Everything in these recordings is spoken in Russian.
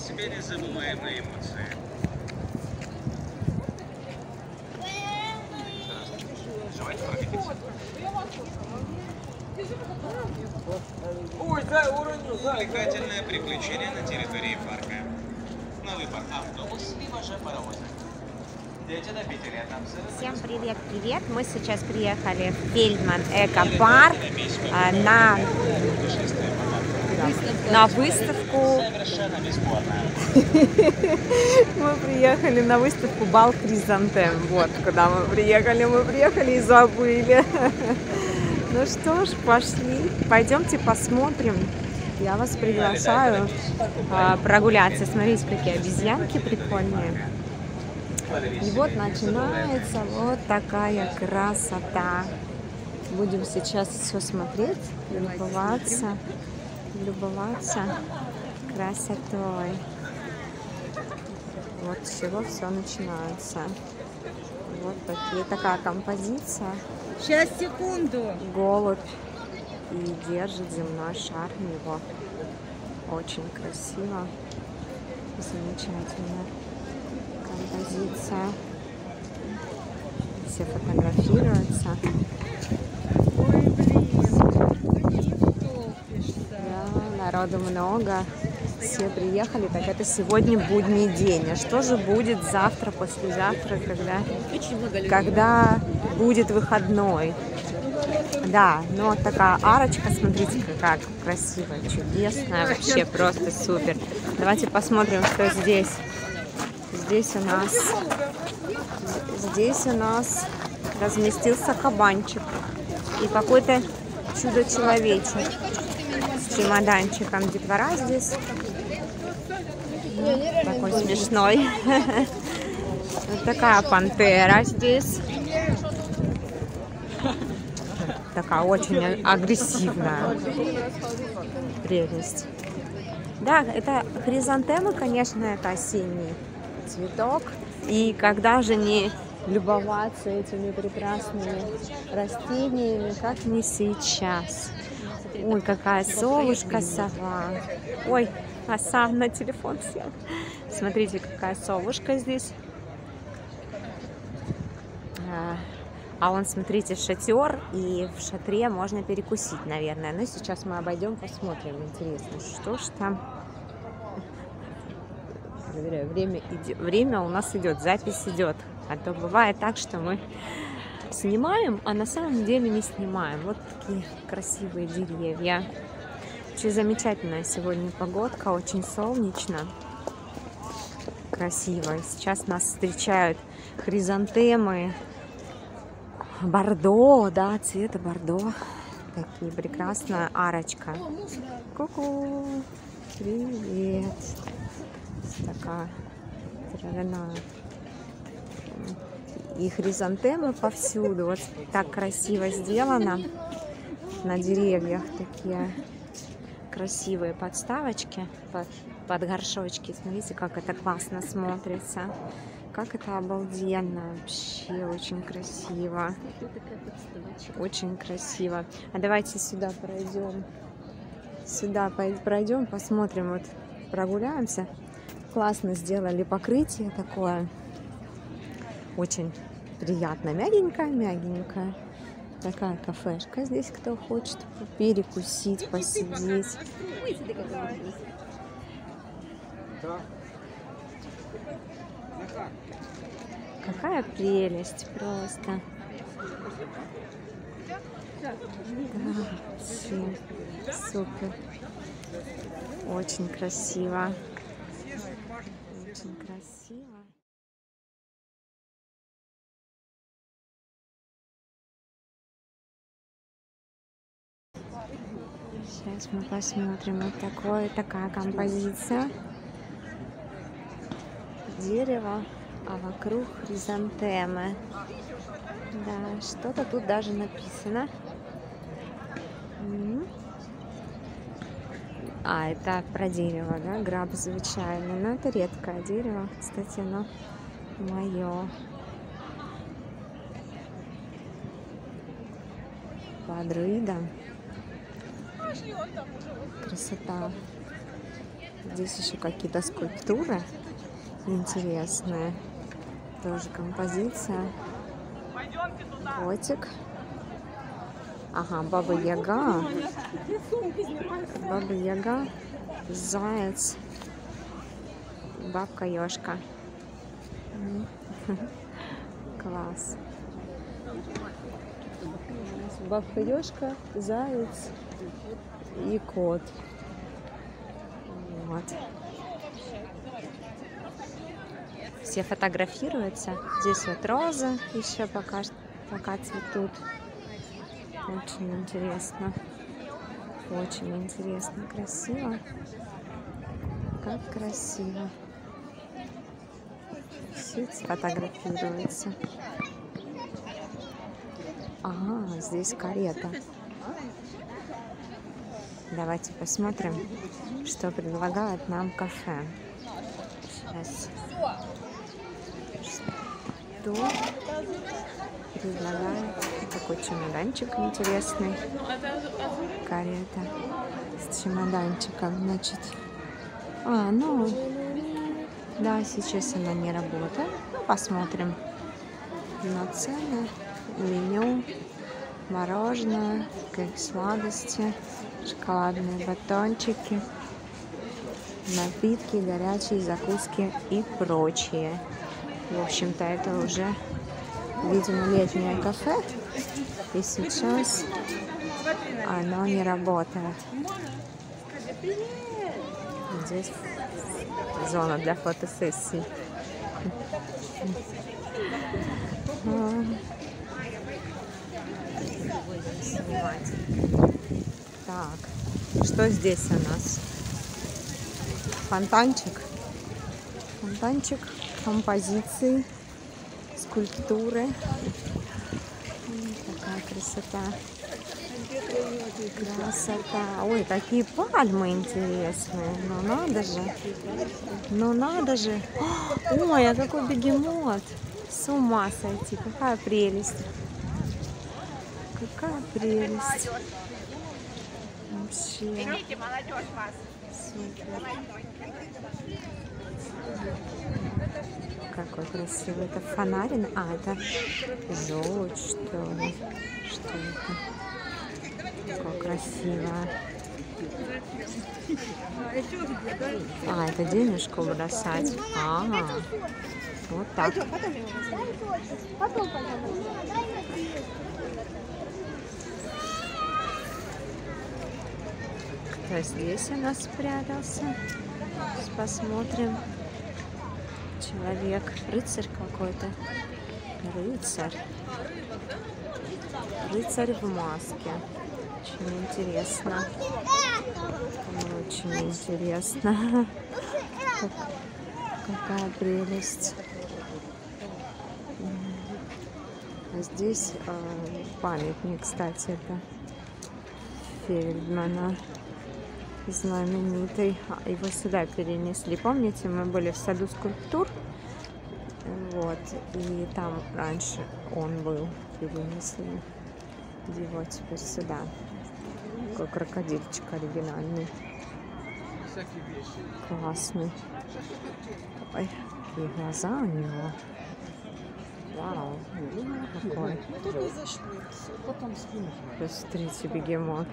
себе незабываемые эмоции. Желаете прокатиться? Увлекательное приключение на территории парка. На выбор автобус, либо же паровозик. Дети до 5 лет нам Всем привет! Мы сейчас приехали в Фельдман Экопарк на выставку. совершенно бесплатно. Мы приехали на выставку Бал Хризантем. Вот куда мы приехали и забыли. Ну что ж, пошли. Пойдемте посмотрим. Я вас приглашаю прогуляться. Смотрите, какие обезьянки прикольные. И вот начинается вот такая красота. Будем сейчас все смотреть, любоваться красотой. Вот с чего все начинается. Вот такая композиция. Сейчас, секунду. Голубь и держит земной шар в него. Очень красиво, замечательно. Композиция. Все фотографируются. Ой, блин, Да, народу много. Все приехали, так это сегодня будний день. А что же будет завтра, послезавтра, когда будет выходной? Да, но такая арочка, смотрите, какая красивая, чудесная, вообще просто супер. Давайте посмотрим, что здесь. Здесь у нас разместился кабанчик и какой-то чудо-человечек с чемоданчиком. Детвора здесь такой смешной. Вот такая пантера здесь. Такая очень агрессивная. Прелесть. Да, это хризантемы, конечно, это осенний цветок. И когда же не любоваться этими прекрасными растениями, как не сейчас. Ой, какая совушка, сова. Ой, а сам на телефон сел. Смотрите, какая совушка здесь. А вон, смотрите, шатер, и в шатре можно перекусить, наверное. Но сейчас мы обойдем, посмотрим. Интересно, что ж там. Время у нас идет, запись идет. А то бывает так, что мы снимаем, а на самом деле не снимаем. Вот такие красивые деревья. Очень замечательная сегодня погодка, очень солнечно. Красиво. И сейчас нас встречают хризантемы. Бордо, да, цвета бордо. Такие прекрасная арочка. Ку-ку. Привет. Такая травяная. И хризантемы повсюду. Вот так красиво сделано. На деревьях такие красивые подставочки под горшочки. Смотрите, как это классно смотрится. Как это обалденно. Вообще очень красиво. Очень красиво. А давайте сюда пройдем. Сюда пройдем, посмотрим. Вот прогуляемся. Классно сделали покрытие такое. Очень приятно. Мягенькая. Такая кафешка здесь, кто хочет перекусить, посидеть. Какая прелесть просто. Да, супер. Очень красиво. Очень красиво. Сейчас мы посмотрим. Вот такая композиция. Дерево, а вокруг хризантемы. Да, что-то тут даже написано. А, это про дерево, да? Граб звичайный. Но это редкое дерево. Кстати, оно мое. Квадрида. Красота. Здесь еще какие-то скульптуры интересные. Тоже композиция. Котик. Ага, Баба Яга. Баба Яга, заяц, бабка Ёшка. Класс. Бабка Ёшка, заяц и кот. Вот. Все фотографируются. Здесь вот розы еще пока цветут. Очень интересно. Очень интересно. Красиво. Как красиво. Все фотографируются. Ага, здесь карета. Давайте посмотрим, что предлагает нам кафе. Сейчас. Что предлагает? Такой чемоданчик интересный. Карета с чемоданчиком, значит. Ну, да, сейчас она не работает. Ну, посмотрим на цены, меню, мороженое, сладости, шоколадные батончики, напитки, горячие закуски и прочее. В общем-то, это уже, видимо, летнее кафе. И сейчас оно не работает. Здесь зона для фотосессий. Так, что здесь у нас? Фонтанчик. Фонтанчик, композиции, скульптуры. Такая красота. Красота. Ой, какие пальмы интересные. Ну надо же. Ну надо же. Ой, а какой бегемот. С ума сойти. Какая прелесть. Какая прелесть. Вообще. Супер. Какой красивый. Это фонарин. А, это желудь, что ли. Что это? Как красиво. А, это денежку бросать. Ага. Вот так. Кто здесь у нас спрятался? Сейчас посмотрим. Человек. Рыцарь какой-то. Рыцарь. Рыцарь в маске. Очень интересно. Очень интересно. Какая прелесть. А здесь памятник, кстати, это Фельдмана, знаменитый. Его сюда перенесли. Помните, мы были в саду скульптур? Вот. И там раньше он был. Перенесли его теперь сюда. Такой крокодильчик оригинальный. Классный. Ой, какие глаза у него. Вау, какой. Посмотрите, бегемот.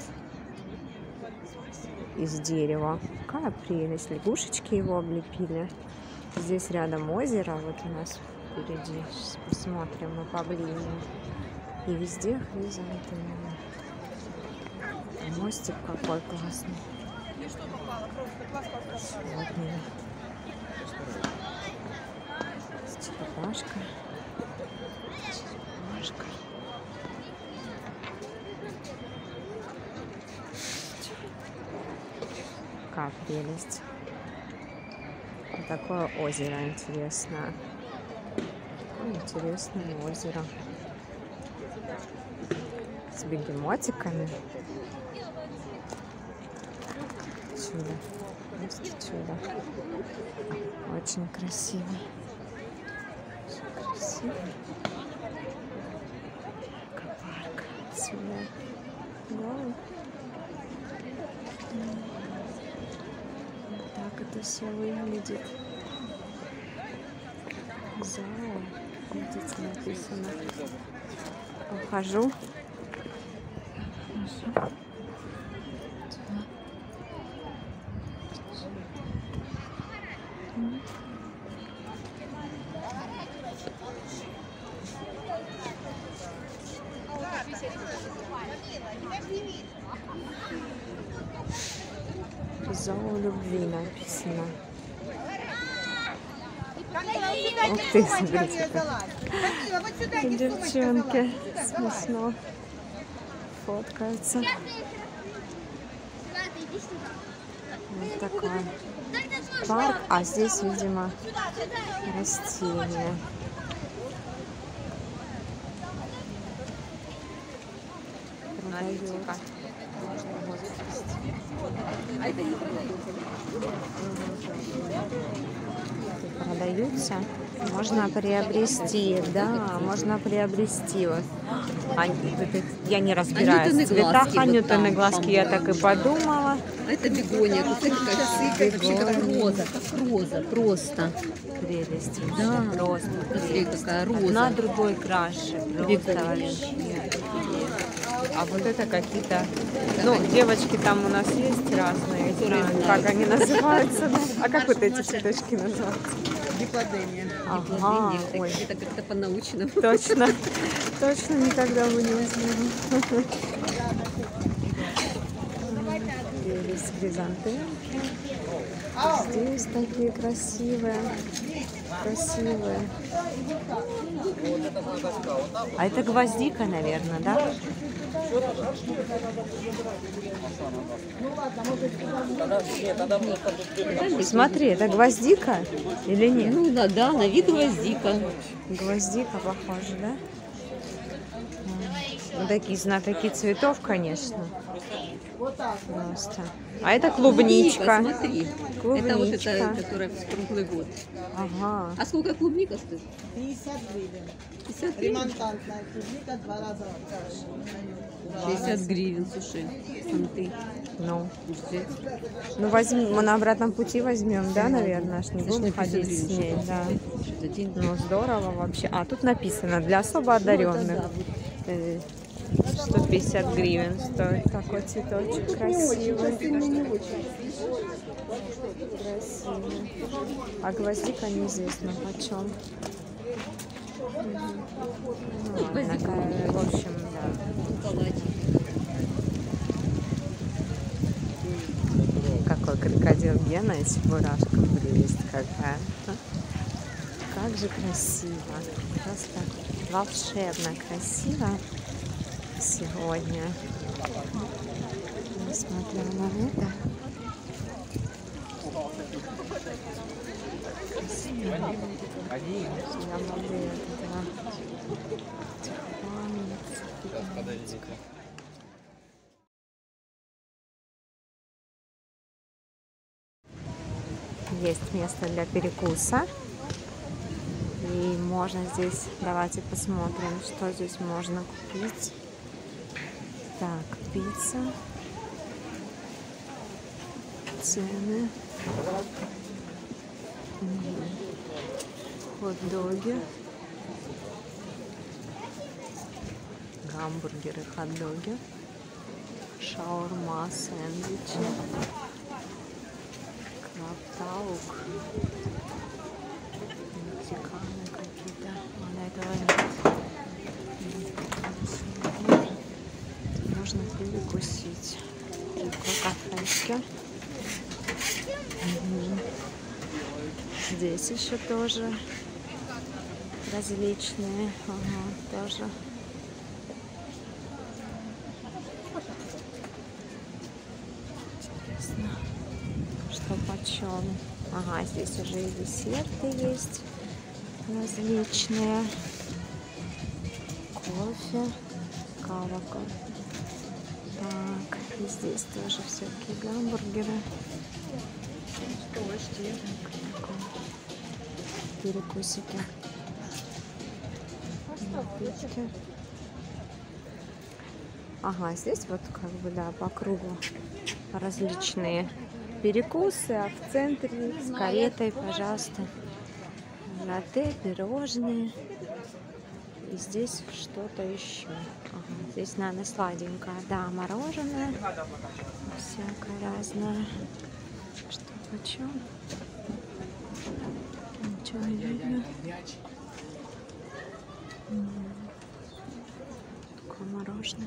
Из дерева. Какая прелесть. Лягушечки его облепили. Здесь рядом озеро. Вот у нас впереди. Сейчас посмотрим мы поближе. И везде хризантемы. Мостик какой классный. Сегодня. Черепашка. Черепашка. Какая прелесть. Вот такое озеро интересное. Интересное озеро. С бегемотиками. Чудо. Просто чудо. Очень красиво. Очень красиво. Аквапарк. Сюда. Вау. Вот так как это все выглядит. Зао. Видите, написано. Обхожу. Зао любви написано. Ух ты, смотрите. Девчонки смешно фоткаются. Вот такой парк, а здесь, видимо, растения. Продается. Продаются. Можно приобрести, да, можно приобрести. Вот. Я не разбираюсь в цветах. Анютины глазки, я так и подумала. Это бегония, вообще как роза, просто. Прелесть. Да, просто. Смотри, какая роза. Одна другой краше. Просто вообще. А вот это какие-то, ну, девочки там у нас есть разные, которые, как они называются, да? А как вот эти цветочки называются? Гиподемия. Ага, ой. Это как-то по-научному. Точно, точно никогда бы не узнала. Здесь хризантемки. Здесь такие красивые, красивые. А это гвоздика, наверное, да? Смотри, это гвоздика или нет? Ну да, да, на вид гвоздика. Гвоздика похожа, да? Ну, такие знатоки цветов, конечно. Просто. А это клубничка. Смотри. Клубничка. Это вот эта, которая в круглый год. Ага. А сколько клубника стоит? 50 гривен. 50 гривен? Ремонтантная клубника 2 раза. 60 гривен, слушай. Санты. Ну. Взять. Ну, возьмем, мы на обратном пути возьмем, да, наверное, аж не Значит, будем на 50 ходить с гривен ней, что-то. да. Что-то деньги. Ну, здорово вообще. А, тут написано, для особо одаренных. 150 гривен стоит такой цветочек красивый. Красивый. А гвоздика неизвестно почем. Ну, ладно, в общем, да. Какой крокодил Гена и чебурашка, прелесть какая. Как же красиво. Просто волшебно красиво сегодня. Несмотря на это. Красиво. Я могу Есть место для перекуса. И можно здесь, давайте посмотрим, что здесь можно купить. Так, пицца. Цены. Хот-доги. Гамбургеры, хот-доги. Шаурма, сэндвичи. Краптаук. Мексиканы какие-то. А этого нет. Можно перекусить. Такой кафешки. Здесь еще тоже различные. Ага, тоже. Интересно, что почем. Ага, здесь уже и десерты есть различные. Кофе, кава. Так, и здесь тоже всякие гамбургеры. Перекусики. Напитки. Ага, здесь вот как бы, да, по кругу различные перекусы, а в центре с каретой, пожалуйста, латте, пирожные. И здесь что-то еще. Ага, здесь, наверное, сладенькое. Да, мороженое. Всякое разное. Что почем? Ничего не видно. Такое мороженое.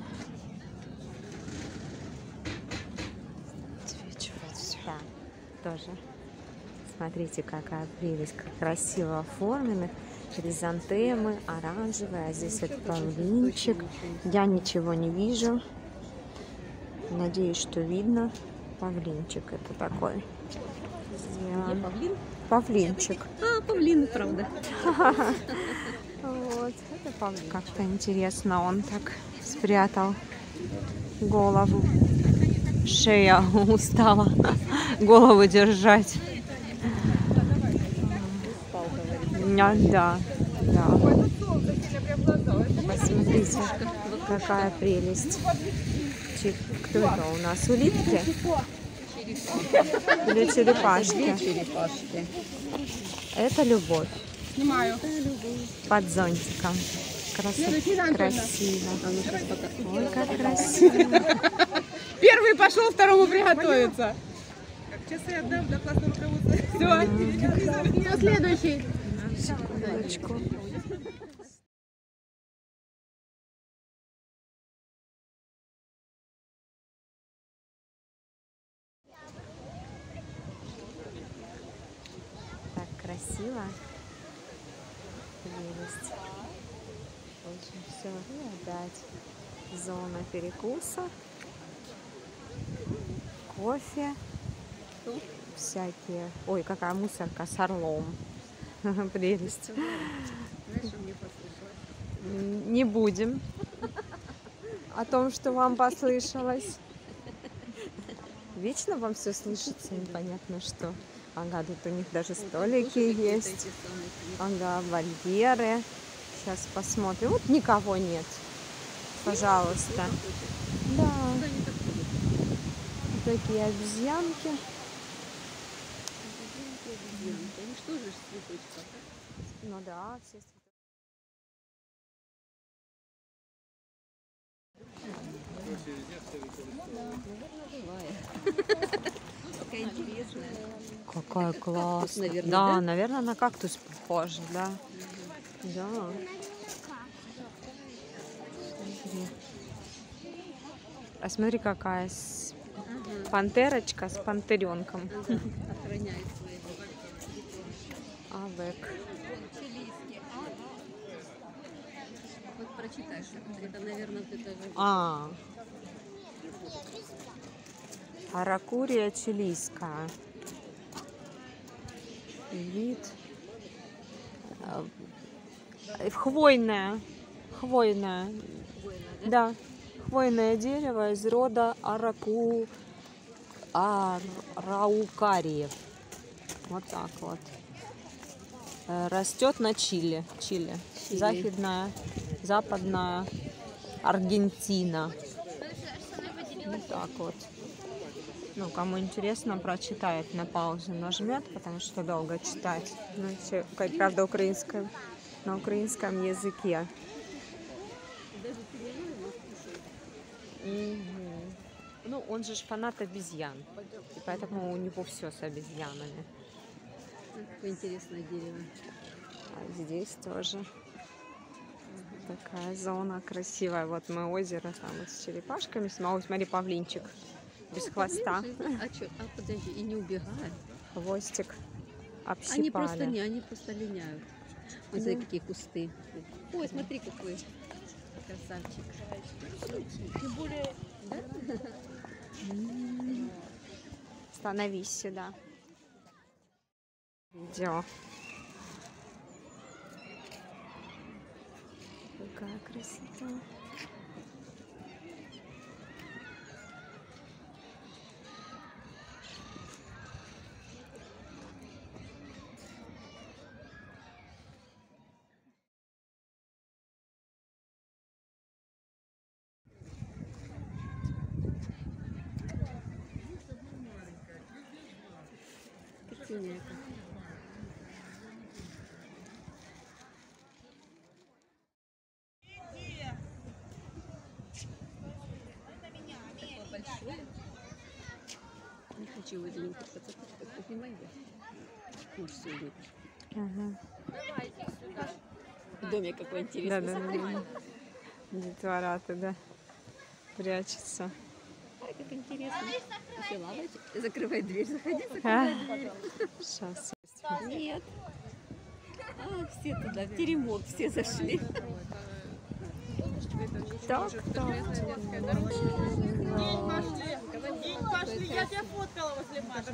Отсвечивает все. Да, тоже. Смотрите, какая прелесть, как красиво оформлены. Хризантемы, оранжевые, а здесь вот павлинчик. Я ничего не вижу. Надеюсь, что видно. Павлинчик это такой. Где павлин? Павлинчик. А, павлин, правда. Вот, это павлин. Как-то интересно, он так спрятал голову. Шея устала голову держать. Да, да. Посмотрите, какая прелесть. Кто это у нас? Улитки? Или черепашки? Черепашки. Это любовь. Снимаю. Под зонтиком. Красиво. А ну сейчас пока. Ой, как красиво. Первый пошел, второму приготовиться. Сейчас я отдам до классного руководства. Все. Кто следующий? Секундочку. Так красиво. Прелесть. Очень все. И опять зона перекуса. Кофе. Всякие. Ой, какая мусорка с орлом. Прелесть. Не будем о том, что вам послышалось. Вечно вам все слышится, непонятно что. Ага, тут у них даже столики есть. Ага, вольеры. Сейчас посмотрим. Вот никого нет. Пожалуйста. Да. Такие обезьянки. Они что же с цветочков? Ну да, все Такая интересная. Какая классная. наверное, Да, да? наверное, на кактус похоже, да. Да. Смотри. А смотри, какая пантерочка с пантеренком. Охраняет своего. Авек. Вот прочитаешь. Это, наверное, вот это же. А. Аракурия чилийская. Вид. Хвойная. Хвойная. Да. Хвойное дерево из рода араукариев. Вот так вот. Растет на Чили. Чили. Западная Аргентина. Вот так вот. Ну, кому интересно, прочитает, на паузу нажмет, потому что долго читать. Ну, все, правда, на украинском языке. Ну, он же фанат обезьян, и поэтому у него все с обезьянами. Какое интересное дерево. А здесь тоже такая зона красивая. Вот мы озеро там вот с черепашками. Смотри, павлинчик без хвоста. А что? А подожди, и не убегает. Хвостик общипали. Они просто линяют. Вот смотри, какие кусты. Ой, смотри, какой красавчик. Становись сюда. Видео. Какая красивая. Красивенько. Такой большой. Не хочу возле него поднимай, да? Муж сегодня. Ага. В доме какой Да, интересный. да, Смотри. да. Детвораты, да. Прячется. Ай, как интересно. Еще лавочек. Закрывай дверь, заходи, А, закрывай дверь. сейчас. Нет. А, все туда, в теремок все зашли. Так, так. Пошли, я тебя фоткала возле Маши.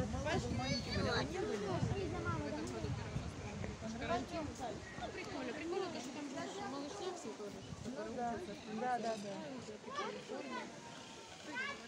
Да, да, да.